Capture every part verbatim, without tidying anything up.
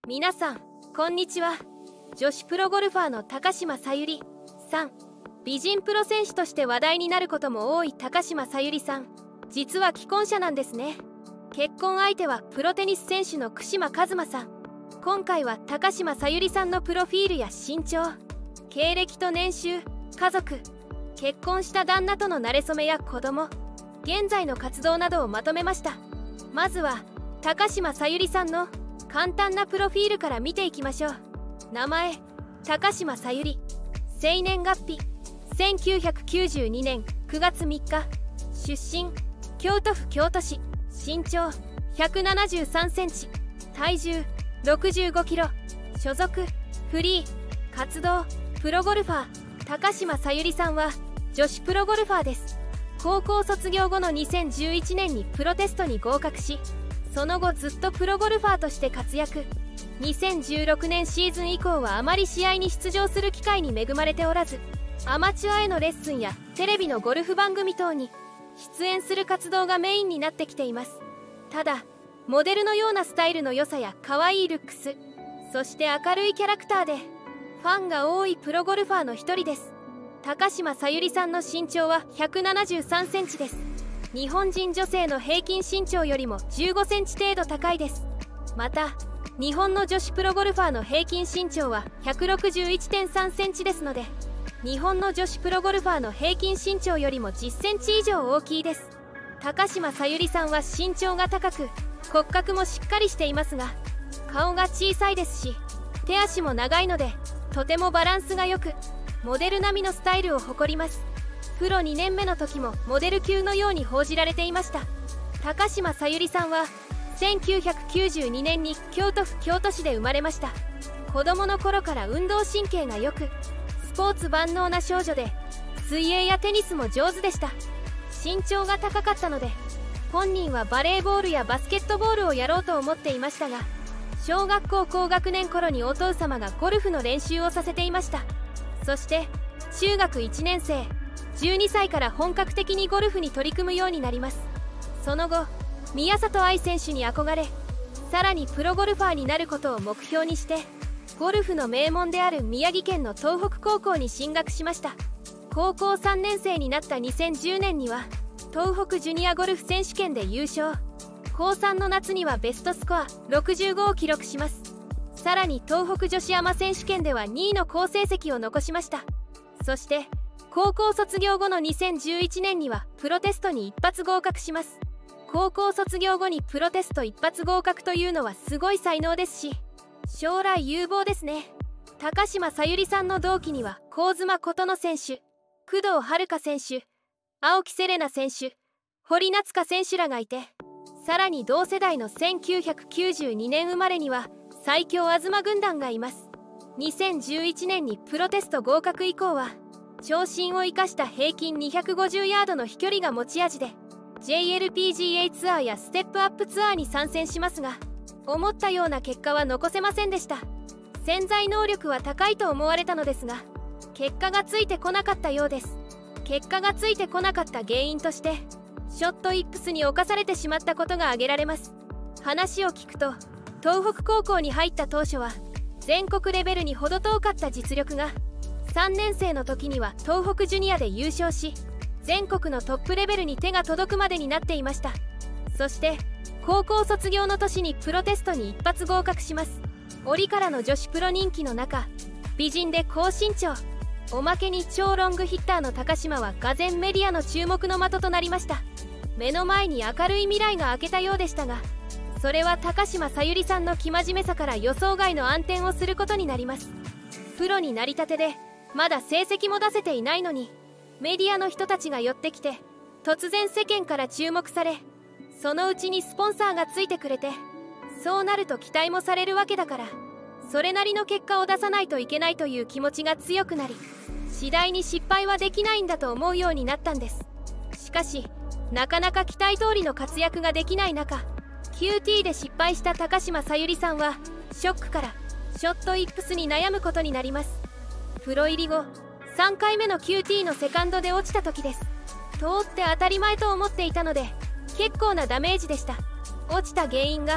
皆さんこんにちは。女子プロゴルファーの高島さゆりさん。美人プロ選手として話題になることも多い高島さゆりさん、実は既婚者なんですね。結婚相手はプロテニス選手の九島一馬さん。今回は高島さゆりさんのプロフィールや身長、経歴と年収、家族、結婚した旦那との馴れ初めや子供、現在の活動などをまとめました。まずは高島さゆりさんの簡単なプロフィールから見ていきましょう。名前高島さゆり。生年月日せんきゅうひゃくきゅうじゅうにねんくがつみっか。出身京都府京都市。身長ひゃくななじゅうさんセンチ、体重ろくじゅうごキロ。所属フリー。活動プロゴルファー。高島さゆりさんは女子プロゴルファーです。高校卒業後のにせんじゅういちねんにプロテストに合格し、その後ずっとプロゴルファーとして活躍。にせんじゅうろくねんシーズン以降はあまり試合に出場する機会に恵まれておらず、アマチュアへのレッスンやテレビのゴルフ番組等に出演する活動がメインになってきています。ただモデルのようなスタイルの良さや可愛いルックス、そして明るいキャラクターでファンが多いプロゴルファーの一人です。高島さゆりさんの身長はひゃくななじゅうさんセンチです。日本人女性の平均身長よりもじゅうごセンチ程度高いです。また日本の女子プロゴルファーの平均身長は ひゃくろくじゅういってんさんセンチですので、日本の女子プロゴルファーの平均身長よりもじっセンチ以上大きいです。高島さゆりさんは身長が高く骨格もしっかりしていますが、顔が小さいですし手足も長いのでとてもバランスが良く、モデル並みのスタイルを誇ります。プロにねんめの時もモデル級のように報じられていました。高島さゆりさんはせんきゅうひゃくきゅうじゅうにねんに京都府京都市で生まれました。子供の頃から運動神経が良く、スポーツ万能な少女で、水泳やテニスも上手でした。身長が高かったので本人はバレーボールやバスケットボールをやろうと思っていましたが、小学校高学年頃にお父様がゴルフの練習をさせていました。そして中学いちねんせい、じゅうにさいから本格的にゴルフに取り組むようになります。その後宮里藍選手に憧れ、さらにプロゴルファーになることを目標にして、ゴルフの名門である宮城県の東北高校に進学しました。高校さんねんせいになったにせんじゅうねんには東北ジュニアゴルフ選手権で優勝。高さんの夏にはベストスコアろくじゅうごを記録します。さらに東北女子アマ選手権ではにいの好成績を残しました。そして高校卒業後のにせんじゅういちねんにはプロテストに一発合格します。高校卒業後にプロテスト一発合格というのはすごい才能ですし、将来有望ですね。高島さゆりさんの同期には香妻琴乃選手、工藤遥選手、青木瀬令奈選手、堀夏香選手らがいて、さらに同世代のせんきゅうひゃくきゅうじゅうにねん生まれには最強東軍団がいます。にせんじゅういちねんにプロテスト合格以降は長身を生かした平均にひゃくごじゅうヤードの飛距離が持ち味で、 ジェイエルピージーエー ツアーやステップアップツアーに参戦しますが、思ったような結果は残せませんでした。潜在能力は高いと思われたのですが、結果がついてこなかったようです。結果がついてこなかった原因として、ショットイップスに侵されてしまったことが挙げられます。話を聞くと、東北高校に入った当初は全国レベルに程遠かった実力が、さんねんせいの時には東北ジュニアで優勝し、全国のトップレベルに手が届くまでになっていました。そして高校卒業の年にプロテストに一発合格します。折からの女子プロ人気の中、美人で高身長、おまけに超ロングヒッターの高島は俄然メディアの注目の的となりました。目の前に明るい未来が明けたようでしたが、それは高島さゆりさんの生真面目さから予想外の暗転をすることになります。プロになりたてでまだ成績も出せていないのに、メディアの人たちが寄ってきて突然世間から注目され、そのうちにスポンサーがついてくれて、そうなると期待もされるわけだから、それなりの結果を出さないといけないという気持ちが強くなり、次第に失敗はできないんだと思うようになったんです。しかしなかなか期待通りの活躍ができない中、 キューティー で失敗した高島さゆりさんはショックからショットイップスに悩むことになります。プロ入り後さんかいめの キューティー のセカンドで落ちた時です。通って当たり前と思っていたので結構なダメージでした。落ちた原因が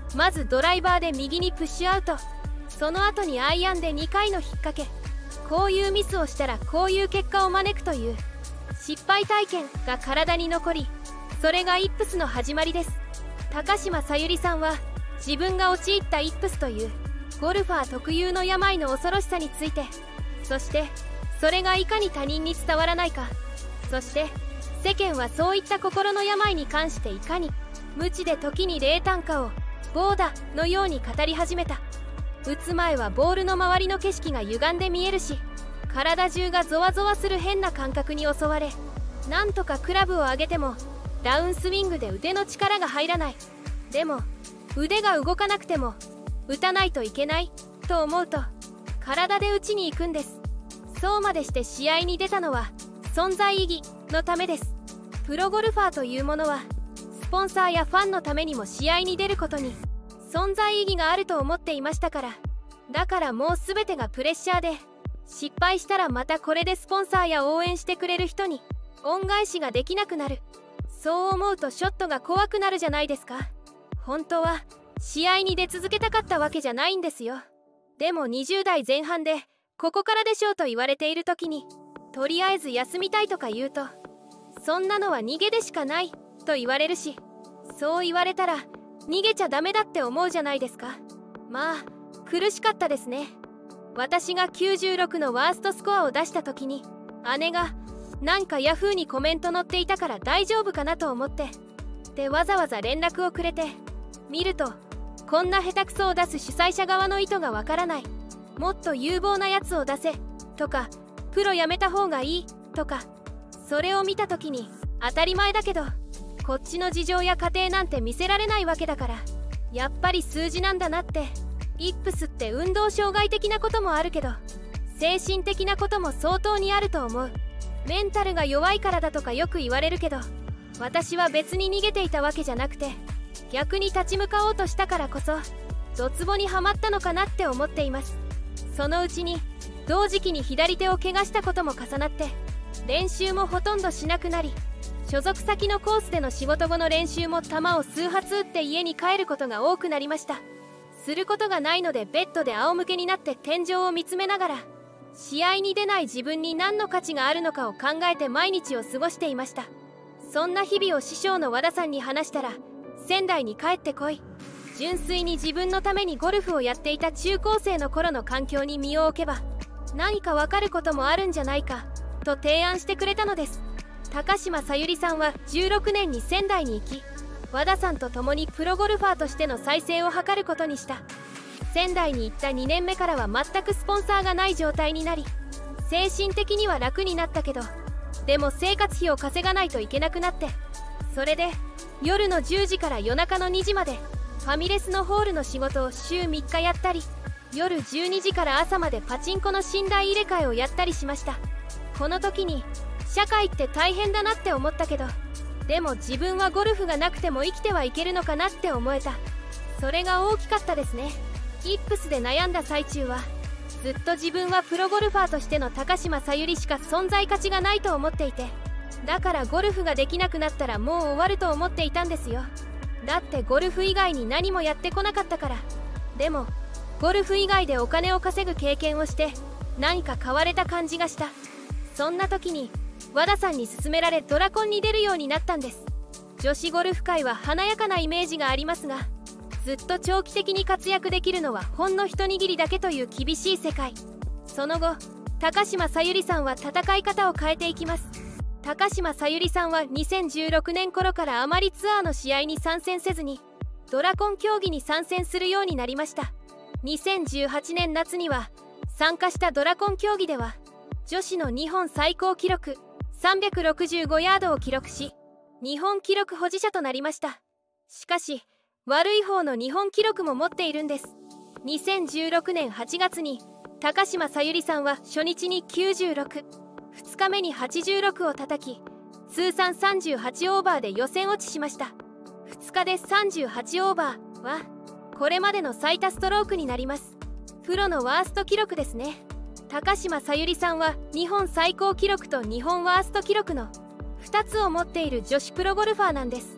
まずドライバーで右にプッシュアウト、その後にアイアンでにかいの引っ掛け、こういうミスをしたらこういう結果を招くという失敗体験が体に残り、それがイップスの始まりです。高島さゆりさんは自分が陥ったイップスというゴルファー特有の病の恐ろしさについて、そしてそれがいかに他人に伝わらないか、そして世間はそういった心の病に関していかに無知で時に冷淡化をボーダのように語り始めた。打つ前はボールの周りの景色が歪んで見えるし、体中がゾワゾワする変な感覚に襲われ、なんとかクラブを上げてもダウンスイングで腕の力が入らない。でも腕が動かなくても打たないといけないと思うと体で打ちに行くんです。そうまでして試合に出たのは存在意義のためです。プロゴルファーというものはスポンサーやファンのためにも試合に出ることに存在意義があると思っていましたから。だからもう全てがプレッシャーで、失敗したらまたこれでスポンサーや応援してくれる人に恩返しができなくなる。そう思うとショットが怖くなるじゃないですか。本当は試合に出続けたかったわけじゃないんですよ。でもにじゅう代前半でここからでしょうと言われている時に、とりあえず休みたいとか言うと、そんなのは逃げでしかないと言われるし、そう言われたら逃げちゃダメだって思うじゃないですか。まあ苦しかったですね。私がきゅうじゅうろくのワーストスコアを出した時に、姉がなんかヤフーにコメント載っていたから大丈夫かなと思ってでわざわざ連絡をくれて、見るとこんな下手くそを出す主催者側の意図がわからない、もっと有望なやつを出せとか、プロやめた方がいいとか。それを見た時に当たり前だけどこっちの事情や家庭なんて見せられないわけだから、やっぱり数字なんだなって。イップスって運動障害的なこともあるけど精神的なことも相当にあると思う。メンタルが弱いからだとかよく言われるけど、私は別に逃げていたわけじゃなくて、逆に立ち向かおうとしたからこそドツボにはまったのかなって思っています。そのうちに同時期に左手を怪我したことも重なって、練習もほとんどしなくなり、所属先のコースでの仕事後の練習も球を数発打って家に帰ることが多くなりました。することがないのでベッドで仰向けになって天井を見つめながら、試合に出ない自分に何の価値があるのかを考えて毎日を過ごしていました。そんな日々を師匠の和田さんに話したら、仙台に帰ってこい、純粋に自分のためにゴルフをやっていた中高生の頃の環境に身を置けば何かわかることもあるんじゃないかと提案してくれたのです。高島さゆりさんはじゅうろくねんに仙台に行き、和田さんと共にプロゴルファーとしての再生を図ることにした。仙台に行ったにねんめからは全くスポンサーがない状態になり、精神的には楽になったけど、でも生活費を稼がないといけなくなって、それで夜のじゅうじから夜中のにじまでファミレスのホールの仕事を週みっかやったり、夜じゅうにじから朝までパチンコの寝台入れ替えをやったりしました。この時に社会って大変だなって思ったけど、でも自分はゴルフがなくても生きてはいけるのかなって思えた。それが大きかったですね。イップスで悩んだ最中はずっと自分はプロゴルファーとしての高島さゆりしか存在価値がないと思っていて、だからゴルフができなくなったらもう終わると思っていたんですよ。だってゴルフ以外に何もやってこなかったから。でもゴルフ以外でお金を稼ぐ経験をして何か変われた感じがした。そんな時に和田さんに勧められドラコンに出るようになったんです。女子ゴルフ界は華やかなイメージがありますが、ずっと長期的に活躍できるのはほんの一握りだけという厳しい世界。その後高島さゆりさんは戦い方を変えていきます。高島さゆりさんはにせんじゅうろくねん頃からあまりツアーの試合に参戦せずにドラコン競技に参戦するようになりました。にせんじゅうはちねん夏には参加したドラコン競技では女子の日本最高記録さんびゃくろくじゅうごヤードを記録し、日本記録保持者となりました。しかし悪い方の日本記録も持っているんです。にせんじゅうろくねんはちがつに高島さゆりさんは初日にきゅうじゅうろく、ふつかめにはちじゅうろくを叩き、通算さんじゅうはちオーバーで予選落ちしました。ふつかでさんじゅうはちオーバーはこれまでの最多ストロークになります。プロのワースト記録ですね。高島さゆりさんは日本最高記録と日本ワースト記録のふたつを持っている女子プロゴルファーなんです。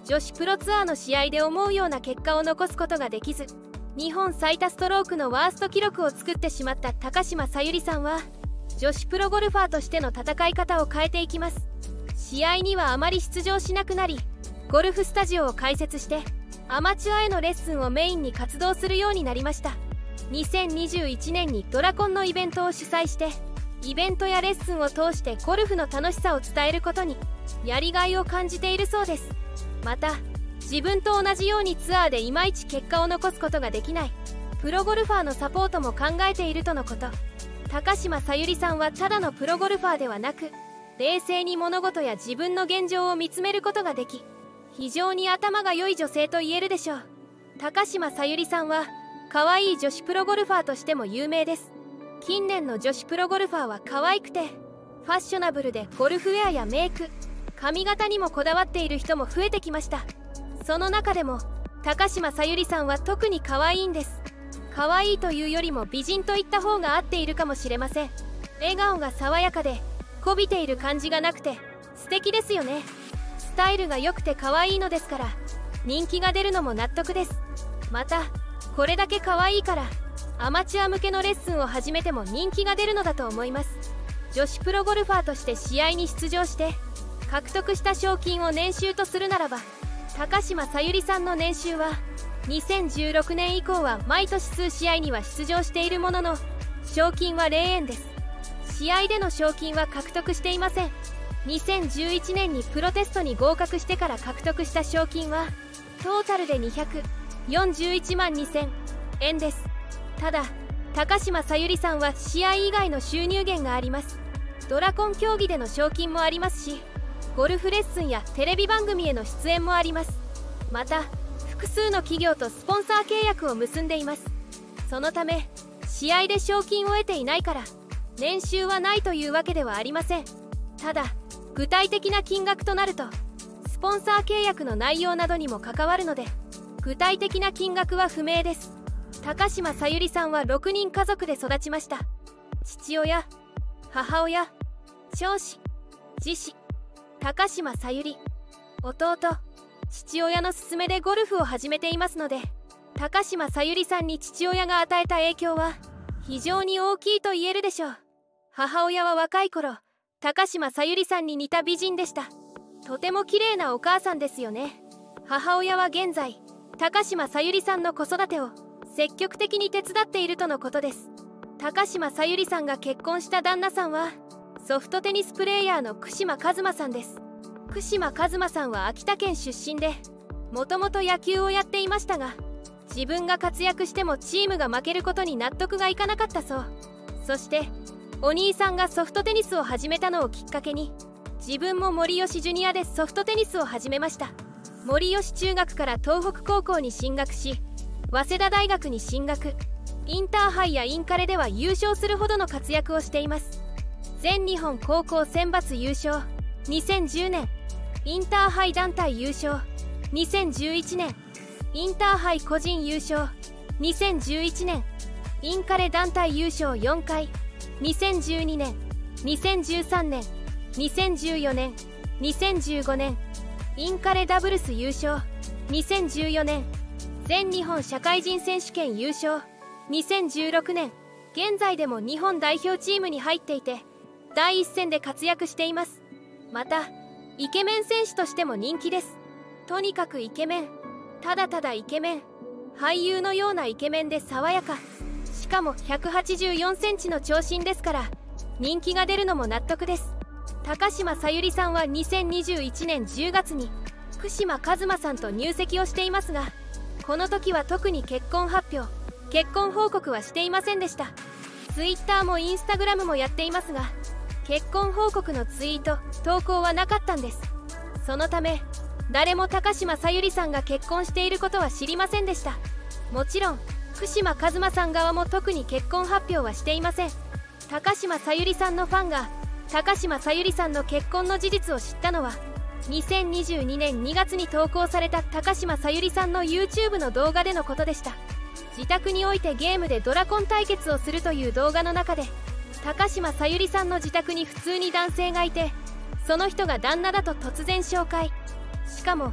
女子プロツアーの試合で思うような結果を残すことができず、日本最多ストロークのワースト記録を作ってしまった高島さゆりさんは、女子プロゴルファーとしての戦い方を変えていきます。試合にはあまり出場しなくなり、ゴルフスタジオを開設してアマチュアへのレッスンをメインに活動するようになりました。にせんにじゅういちねんにドラコンのイベントを主催して、イベントやレッスンを通してゴルフの楽しさを伝えることにやりがいを感じているそうです。また、自分と同じようにツアーでいまいち結果を残すことができないプロゴルファーのサポートも考えているとのこと。高島さゆりさんはただのプロゴルファーではなく、冷静に物事や自分の現状を見つめることができ、非常に頭が良い女性と言えるでしょう。高島さゆりさんは可愛い女子プロゴルファーとしても有名です。近年の女子プロゴルファーは可愛くてファッショナブルで、ゴルフウェアやメイク、髪型にもこだわっている人も増えてきました。その中でも高島さゆりさんは特に可愛いんです。可愛いというよりも美人といった方が合っているかもしれません。笑顔が爽やかでこびている感じがなくて素敵ですよね。スタイルが良くて可愛いのですから、人気が出るのも納得です。また、これだけ可愛いからアマチュア向けのレッスンを始めても人気が出るのだと思います。女子プロゴルファーとして試合に出場して獲得した賞金を年収とするならば、高島さゆりさんの年収はにせんじゅうろくねん以降は毎年数試合には出場しているものの、賞金はぜろえんです。試合での賞金は獲得していません。にせんじゅういちねんにプロテストに合格してから獲得した賞金はトータルでにひゃくよんじゅういちまんにせんえんです。ただ、高島さゆりさんは試合以外の収入源があります。ドラコン競技での賞金もありますし、ゴルフレッスンやテレビ番組への出演もあります。また、複数の企業とスポンサー契約を結んでいます。そのため、試合で賞金を得ていないから年収はないというわけではありません。ただ、具体的な金額となるとスポンサー契約の内容などにも関わるので、具体的な金額は不明です。高島さゆりさんはろくにん家族で育ちました。父親、母親、長子、次子、高島さゆり、弟、父親の勧めでゴルフを始めていますので、高島さゆりさんに父親が与えた影響は非常に大きいと言えるでしょう。母親は若い頃、高島さゆりさんに似た美人でした。とても綺麗なお母さんですよね。母親は現在、高島さゆりさんの子育てを積極的に手伝っているとのことです。高島さゆりさんが結婚した旦那さんはソフトテニスプレーヤーの串間一馬さんです。串間一馬さんは秋田県出身で、もともと野球をやっていましたが、自分が活躍してもチームが負けることに納得がいかなかったそう。そしてお兄さんがソフトテニスを始めたのをきっかけに、自分も森吉ジュニアでソフトテニスを始めました。森吉中学から東北高校に進学し、早稲田大学に進学。インターハイやインカレでは優勝するほどの活躍をしています。全日本高校選抜優勝にせんじゅうねん、インターハイ団体優勝にせんじゅういちねん、インターハイ個人優勝にせんじゅういちねん、インカレ団体優勝よんかいにせんじゅうにねん、にせんじゅうさんねん、にせんじゅうよねん、にせんじゅうごねん、インカレダブルス優勝にせんじゅうよねん、全日本社会人選手権優勝にせんじゅうろくねん、現在でも日本代表チームに入っていて第一線で活躍しています。また、イケメン選手としても人気です。とにかくイケメン、ただただイケメン、俳優のようなイケメンで爽やか、しかもひゃくはちじゅうよんセンチの長身ですから人気が出るのも納得です。高島さゆりさんはにせんにじゅういちねんじゅうがつに串間一馬さんと入籍をしていますが、この時は特に結婚発表、結婚報告はしていませんでした。ツイッターもインスタグラムもやっていますが、結婚報告のツイート投稿はなかったんです。そのため誰も高島さゆりさんが結婚していることは知りませんでした。もちろん串間一馬さん側も特に結婚発表はしていません。高島さゆりさんのファンが高島さゆりさんの結婚の事実を知ったのはにせんにじゅうにねんにがつに投稿された高島さゆりさんの YouTube の動画でのことでした。自宅においてゲームでドラコン対決をするという動画の中で、高島さゆりさんの自宅に普通に男性がいて、その人が旦那だと突然紹介。しかも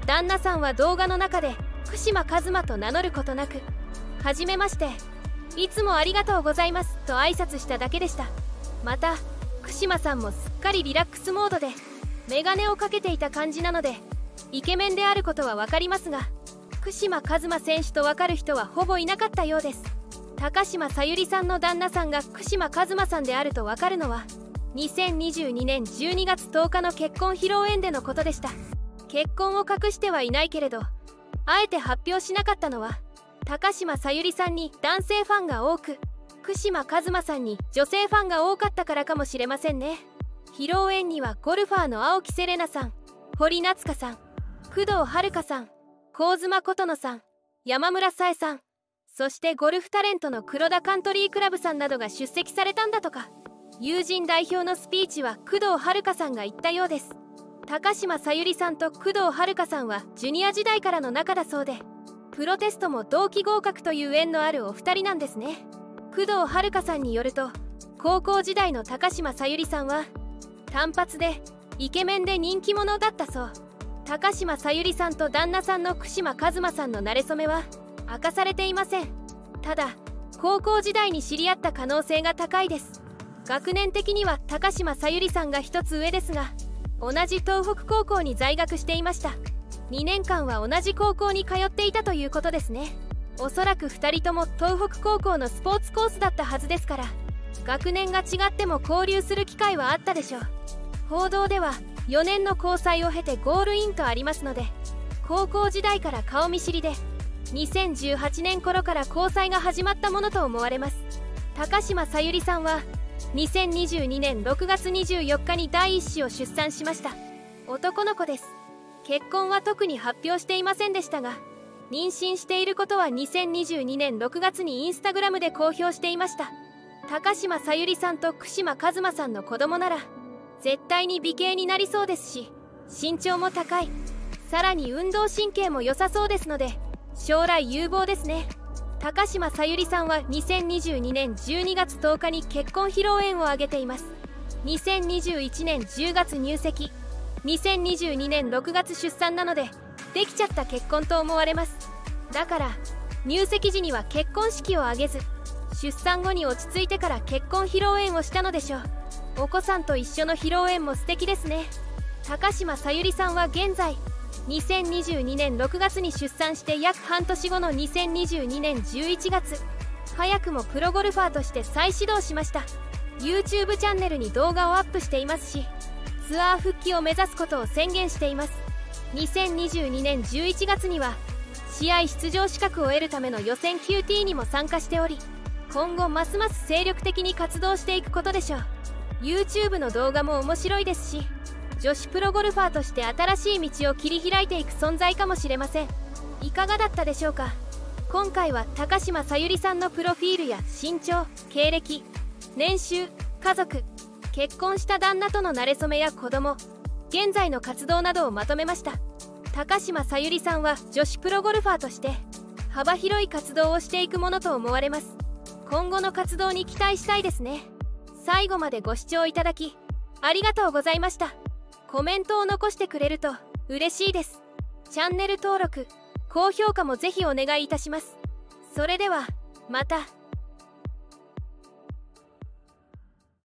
旦那さんは動画の中で串間一馬と名乗ることなく「はじめまして、いつもありがとうございます」と挨拶しただけでした。また串間さんもすっかりリラックスモードでメガネをかけていた感じなのでイケメンであることは分かりますが、串間一馬選手と分かる人はほぼいなかったようです。高島さゆりさんの旦那さんが串間一馬さんであると分かるのはにせんにじゅうにねんじゅうにがつとおかの結婚披露宴でのことでした。結婚を隠してはいないけれどあえて発表しなかったのは、高島さゆりさんに男性ファンが多く串間一馬さんに女性ファンが多かったからかもしれませんね。披露宴にはゴルファーの青木瀬令奈さん、堀夏香さん、工藤遥さん、香妻琴乃さん、山村紗恵さん、そしてゴルフタレントの黒田カントリークラブさんなどが出席されたんだとか。友人代表のスピーチは工藤遥さんが言ったようです。高島さゆりさんと工藤遥さんはジュニア時代からの仲だそうで、プロテストも同期合格という縁のあるお二人なんですね。工藤遥さんによると、高校時代の高島さゆりさんは単発でイケメンで人気者だったそう。高島さゆりさんと旦那さんの串間一馬さんの馴れ初めは明かされていません。ただ高校時代に知り合った可能性が高いです。学年的には高島さゆりさんが一つ上ですが、同じ東北高校に在学していました。にねんかんは同じ高校に通っていたということですね。おそらくふたりとも東北高校のスポーツコースだったはずですから、学年が違っても交流する機会はあったでしょう。報道ではよねんの交際を経てゴールインとありますので、高校時代から顔見知りでにせんじゅうはちねん頃から交際が始まったものと思われます。高島さゆりさんはにせんにじゅうにねんろくがつにじゅうよっかに第一子を出産しました。男の子です。結婚は特に発表していませんでしたが、妊娠していることはにせんにじゅうにねんろくがつにインスタグラムで公表していました。高島さゆりさんと串間一馬さんの子供なら絶対に美形になりそうですし、身長も高い、さらに運動神経も良さそうですので将来有望ですね。高島さゆりさんはにせんにじゅうにねんじゅうにがつとおかに結婚披露宴を挙げています。にせんにじゅういちねんじゅうがつ入籍、にせんにじゅうにねんろくがつ出産なのでできちゃった結婚と思われます。だから入籍時には結婚式を挙げず、出産後に落ち着いてから結婚披露宴をしたのでしょう。お子さんと一緒の披露宴も素敵ですね。高島さゆりさんは現在にせんにじゅうにねんろくがつに出産して約半年後のにせんにじゅうにねんじゅういちがつ、早くもプロゴルファーとして再始動しました。 YouTube チャンネルに動画をアップしていますし、ツアー復帰を目指すことを宣言しています。にせんにじゅうにねんじゅういちがつには試合出場資格を得るための予選 キューティー にも参加しており、今後ますます精力的に活動していくことでしょう。 YouTube の動画も面白いですし、女子プロゴルファーとして新しい道を切り開いていく存在かもしれません。いかがだったでしょうか。今回は高島さゆりさんのプロフィールや身長、経歴、年収、家族、結婚した旦那との馴れ初めや子供、現在の活動などをまとめました。高島さゆりさんは女子プロゴルファーとして幅広い活動をしていくものと思われます。今後の活動に期待したいですね。最後までご視聴いただきありがとうございました。コメントを残してくれると嬉しいです。チャンネル登録、高評価もぜひお願いいたします。それではまた。